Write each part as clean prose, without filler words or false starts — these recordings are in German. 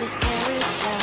this carousel.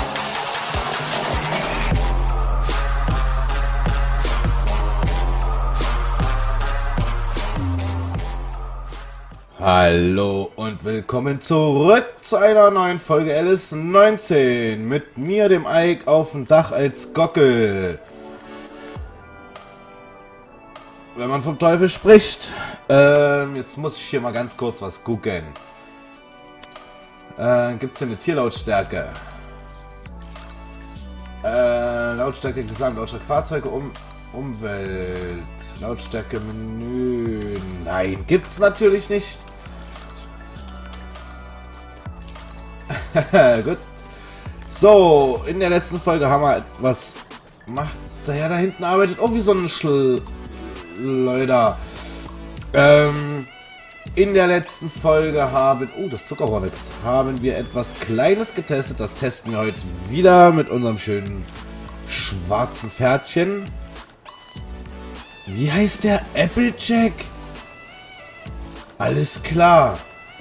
Hallo und willkommen zurück zu einer neuen Folge Alice 19 mit mir, dem Ike, auf dem Dach als Gockel. Wenn man vom Teufel spricht, jetzt muss ich hier mal ganz kurz was gucken. Gibt es hier eine Tierlautstärke? Lautstärke Gesamt, Lautstärke Fahrzeuge, Umwelt, Lautstärke Menü. Nein, gibt's natürlich nicht. Gut. So, in der letzten Folge haben wir etwas gemacht. Der Herr da hinten arbeitet auch wie so ein Schleuder. In der letzten Folge haben... Oh, das Zuckerrohr wächst. Haben wir etwas Kleines getestet. Das testen wir heute wieder mit unserem schönen schwarzen Pferdchen. Wie heißt der? Applejack? Alles klar.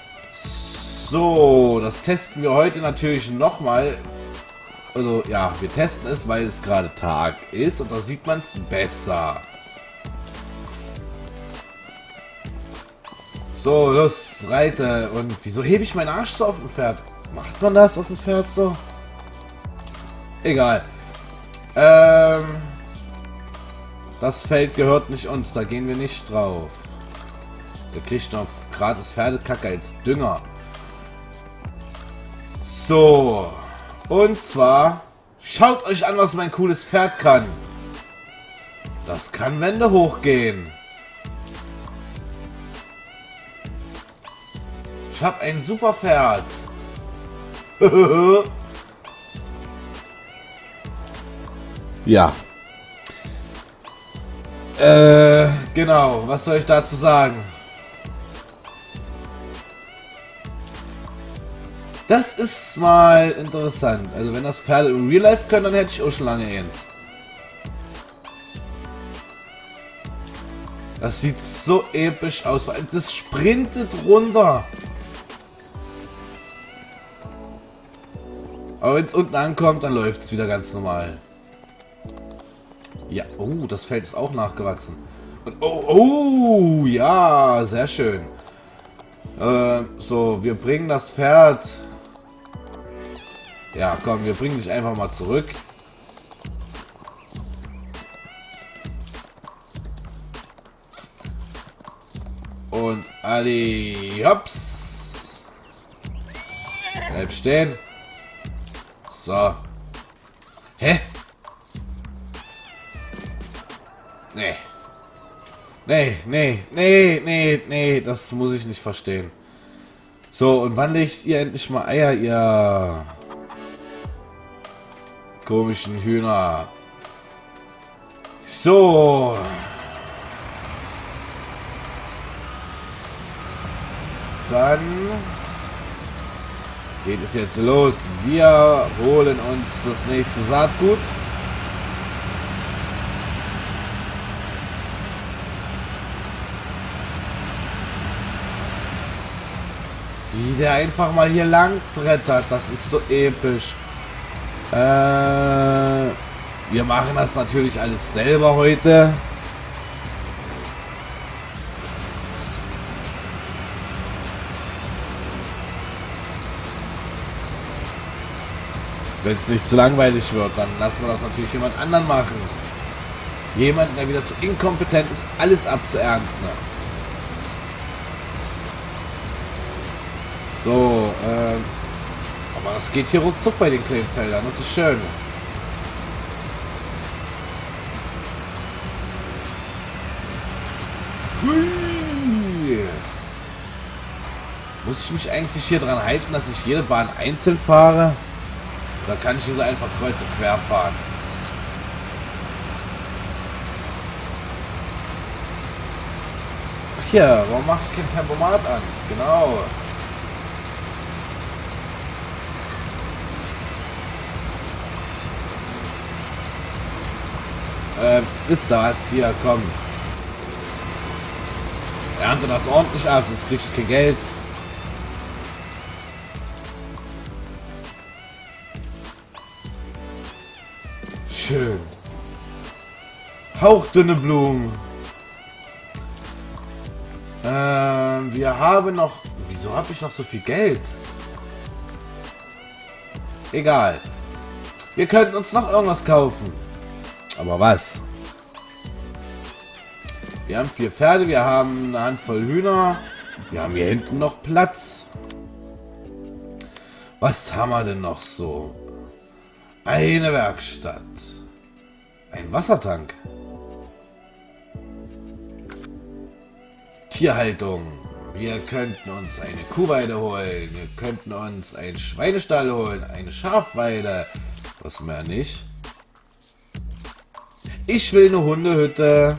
So, das testen wir heute natürlich nochmal. Also, ja, wir testen es, weil es gerade Tag ist und da sieht man es besser. So, los, reite. Und wieso hebe ich meinen Arsch so auf dem Pferd? Macht man das auf dem Pferd so? Egal. Das Feld gehört nicht uns, da gehen wir nicht drauf. Der kriegt noch gratis Pferdekacke als Dünger. So. Und zwar, schaut euch an, was mein cooles Pferd kann. Das kann Wände hochgehen. Ich habe ein super Pferd. Ja. Genau, was soll ich dazu sagen? Das ist mal interessant. Also wenn das Pferde im Real Life können, dann hätte ich auch schon lange eins. Das sieht so episch aus. Vor allem das sprintet runter. Aber wenn es unten ankommt, dann läuft es wieder ganz normal. Ja, oh, das Feld ist auch nachgewachsen. Und oh, ja, sehr schön. So, wir bringen das Pferd. Ja, komm, wir bringen dich einfach mal zurück. Und Ali, hops. Bleib stehen. So. Hä? Nee, das muss ich nicht verstehen. So, und wann legt ihr endlich mal Eier, ihr komischen Hühner? So. Dann geht es jetzt los. Wir holen uns das nächste Saatgut. Wie der einfach mal hier lang brettert, das ist so episch. Wir machen das natürlich alles selber heute. Wenn es nicht zu langweilig wird, dann lassen wir das natürlich jemand anderen machen. Jemanden, der wieder zu inkompetent ist, alles abzuernten. So, aber das geht hier ruckzuck bei den kleinen Feldern, das ist schön. Hui. Muss ich mich eigentlich hier dran halten, dass ich jede Bahn einzeln fahre? Oder kann ich hier so einfach kreuz und quer fahren? Ach ja, warum mache ich kein Tempomat an? Genau. Ist da was? Hier, komm. Ernte das ordentlich ab, sonst kriegst du kein Geld. schön. Hauchdünne Blumen. Wir haben noch... Wieso habe ich noch so viel Geld? Egal. Wir könnten uns noch irgendwas kaufen. Aber was? Wir haben 4 Pferde, wir haben eine Handvoll Hühner. Wir haben hier hinten noch Platz. Was haben wir denn noch so? Eine Werkstatt. Ein Wassertank. Tierhaltung. Wir könnten uns eine Kuhweide holen. Wir könnten uns einen Schweinestall holen. Eine Schafweide. Was mehr nicht. Ich will eine Hundehütte.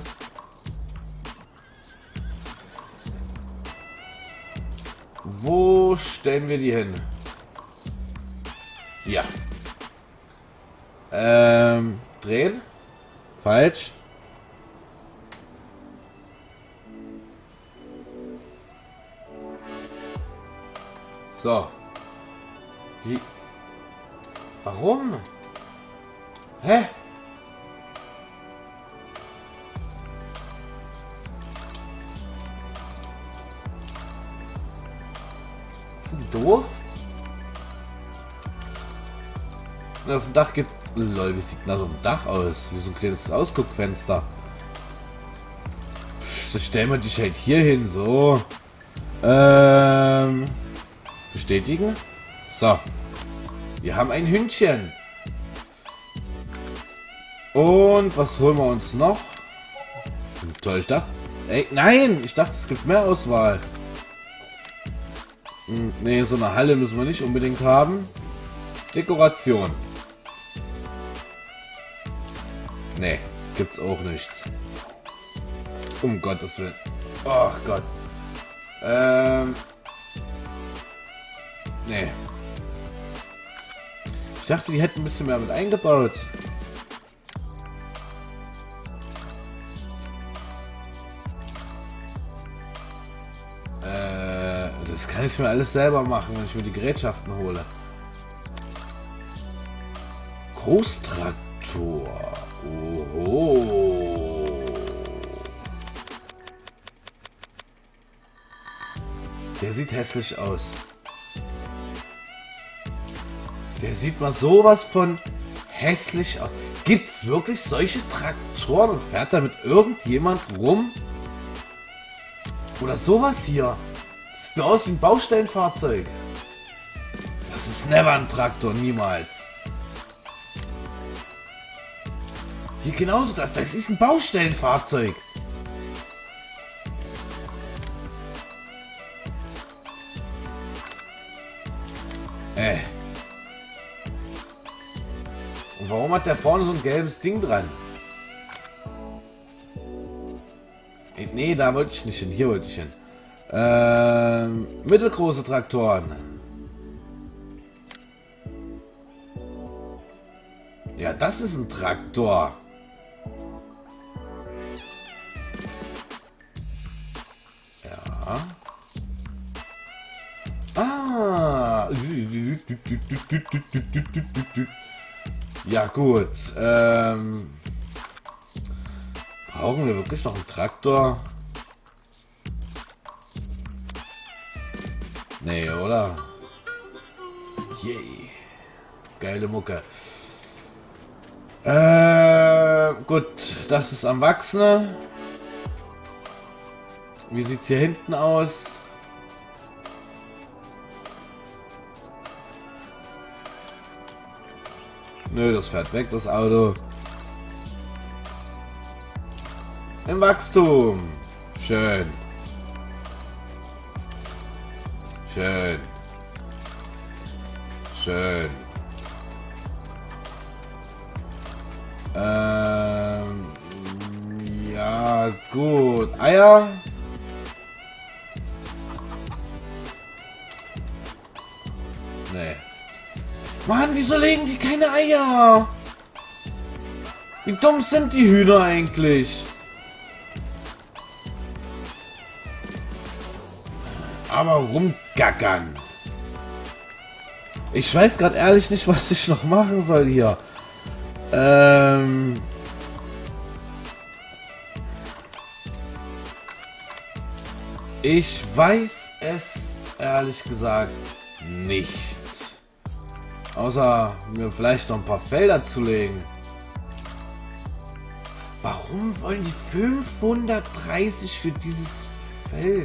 Wo stellen wir die hin? Ja. Drehen? Falsch. So. Wie? Warum? Hä? Sind die doof? Und auf dem Dach geht... Lol, wie sieht denn da so ein Dach aus? Wie so ein kleines Ausguckfenster. Das stellen wir dich halt hier hin, so. Bestätigen. So. Wir haben ein Hündchen. Und was holen wir uns noch? Toll, ich dachte... Ey, nein! Ich dachte, es gibt mehr Auswahl. Ne, so eine Halle müssen wir nicht unbedingt haben. Dekoration. Ne, gibt's auch nichts. Um Gottes Willen. Ach Gott. Nee. Ich dachte, die hätten ein bisschen mehr mit eingebaut. Das kann ich mir alles selber machen, wenn ich mir die Gerätschaften hole. Großtraktor. Oho. Der sieht hässlich aus. Der sieht mal sowas von hässlich aus. Gibt's wirklich solche Traktoren und fährt da mit irgendjemand rum? Oder sowas hier. Das sieht mir aus wie ein Baustellenfahrzeug. Das ist never ein Traktor, niemals. Hier genauso, das ist ein Baustellenfahrzeug. Und warum hat der vorne so ein gelbes Ding dran? Nee, da wollte ich nicht hin. Hier wollte ich hin. Mittelgroße Traktoren. Ja, das ist ein Traktor. Ja. Ah. Ja, gut. Brauchen wir wirklich noch einen Traktor? Nee, oder? Yay. Geile Mucke. Gut. Das ist am Wachsen. Wie sieht's hier hinten aus? Nö, das fährt weg, das Auto. Im Wachstum. Schön. Schön. Schön. Ja, gut. Eier. Nee. Mann, wieso legen die keine Eier? Wie dumm sind die Hühner eigentlich? Aber rumgackern. Ich weiß gerade ehrlich nicht, was ich noch machen soll hier. Ähm... Ich weiß es ehrlich gesagt nicht. Außer mir vielleicht noch ein paar Felder zu legen. Warum wollen die 530 für dieses Feld?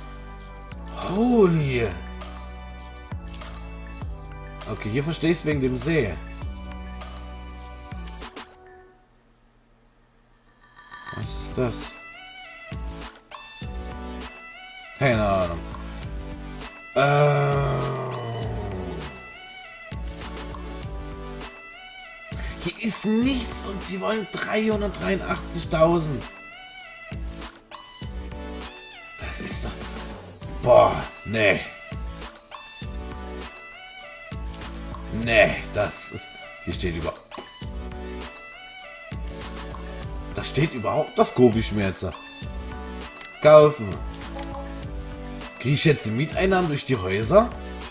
Holy. Okay, hier verstehe ich es wegen dem See. Was ist das? Keine Ahnung. Hier ist nichts und die wollen 383.000. Das ist doch... Boah, nee. Nee, das ist... Hier steht über... Da steht überhaupt... Das kaufe ich mir jetzt. Kaufen. Kriege ich jetzt die Mieteinnahmen durch die Häuser?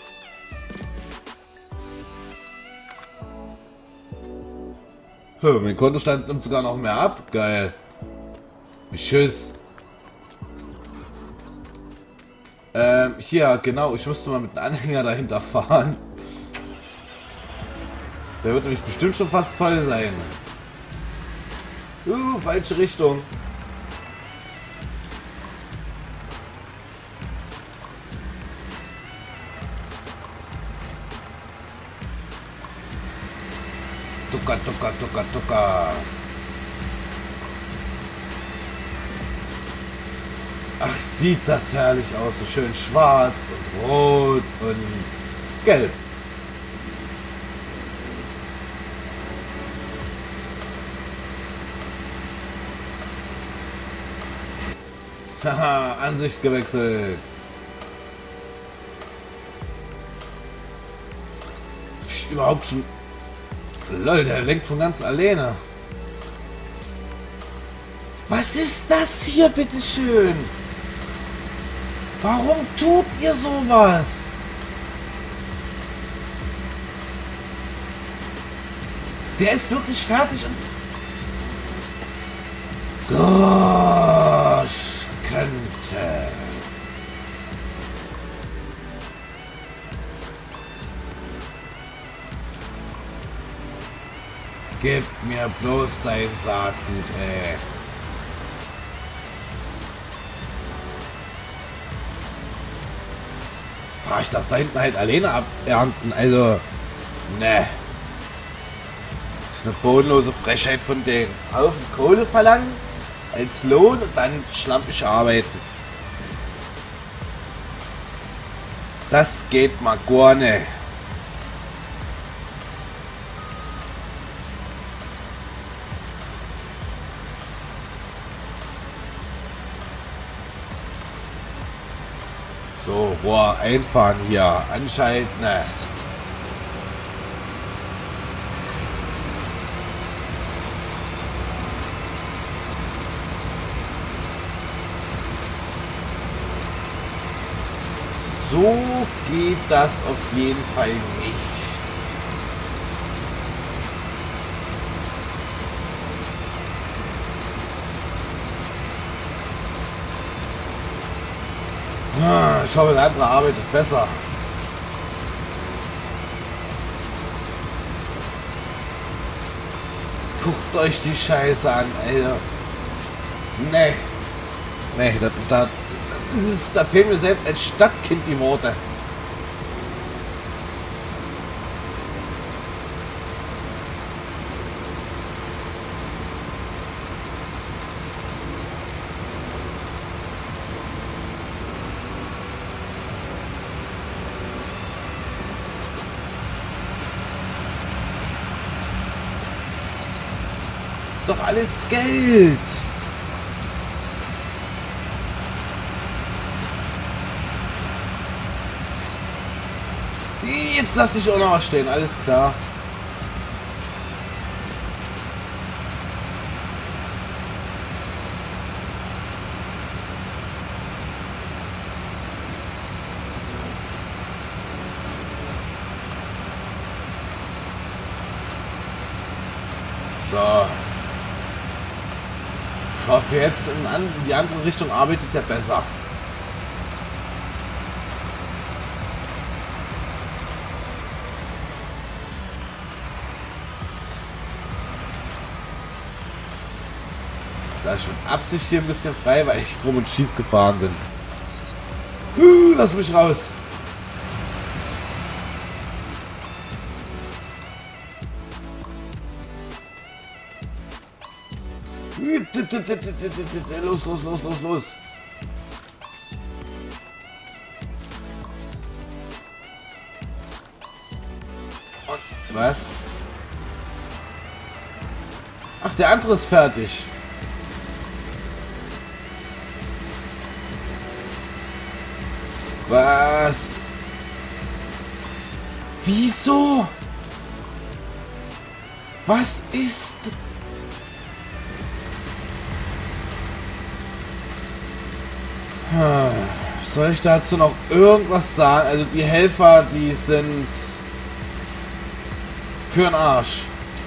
Mein Kontostand nimmt sogar noch mehr ab. Geil. Tschüss. Hier, genau. Ich müsste mal mit einem Anhänger dahinter fahren. Der wird nämlich bestimmt schon fast voll sein. Falsche Richtung. Tucker, tucker, tucker, tucker. Ach, sieht das herrlich aus. So schön schwarz und rot und gelb. Haha, Ansicht gewechselt. Psst, überhaupt schon... Lol, der lenkt von ganz alleine. Was ist das hier, bitteschön? Warum tut ihr sowas? Der ist wirklich fertig und... Gosh, könnte... Gib mir bloß dein Saatgut, ey. Fahr ich das da hinten halt alleine abernten? Also, ne. Das ist eine bodenlose Frechheit von denen. Haufen Kohle verlangen als Lohn und dann schlampig arbeiten. Das geht mal gar nicht. So, Rohr einfahren hier. Anschalten. Ne. So geht das auf jeden Fall nicht. Ich hoffe, der andere arbeitet besser. Guckt euch die Scheiße an, Alter. Nee. Nee, da fehlen mir selbst als Stadtkind die Worte. Ist doch alles Geld. Jetzt lasse ich auch noch was stehen, alles klar. So. Ich hoffe jetzt in die andere Richtung arbeitet er besser. Da ist mit Absicht hier ein bisschen frei, weil ich krumm und schief gefahren bin. Lass mich raus. Los, los, los, los, los. Und was? Ach, der andere ist fertig. Was? Wieso? Was ist... Soll ich dazu noch irgendwas sagen? Also die Helfer, die sind für den Arsch.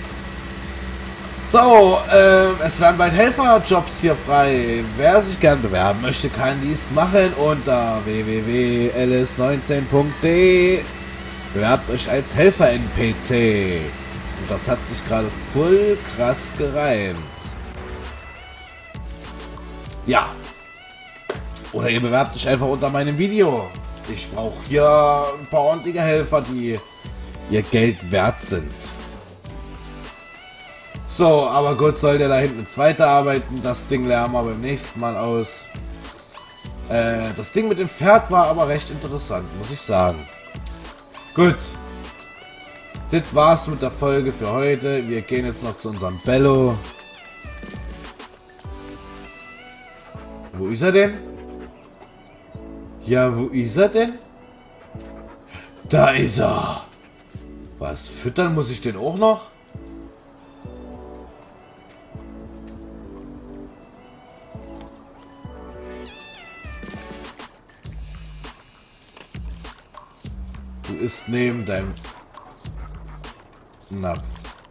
So, es werden bald Helferjobs hier frei. Wer sich gern bewerben möchte, kann dies machen unter www.ls19.de. Bewerbt euch als Helfer-NPC. Und das hat sich gerade voll krass gereimt. Ja. Oder ihr bewerbt euch einfach unter meinem Video. Ich brauche hier ein paar ordentliche Helfer, die ihr Geld wert sind. So, aber gut, soll der da hinten jetzt weiterarbeiten. Das Ding lernen wir beim nächsten Mal aus. Das Ding mit dem Pferd war aber recht interessant, muss ich sagen. Gut. Das war's mit der Folge für heute. Wir gehen jetzt noch zu unserem Bello. Wo ist er denn? Ja, wo ist er denn? Da ist er. Was, füttern muss ich den auch noch? Du isst neben deinem Napf.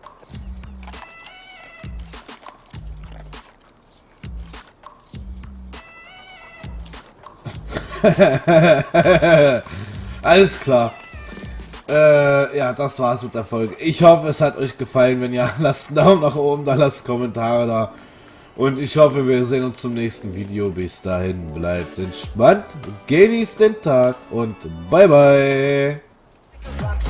Alles klar. Ja, das war's mit der Folge. Ich hoffe, es hat euch gefallen. Wenn ja, lasst einen Daumen nach oben da, lasst Kommentare da. Und ich hoffe, wir sehen uns zum nächsten Video. Bis dahin, bleibt entspannt, genießt den Tag und bye bye.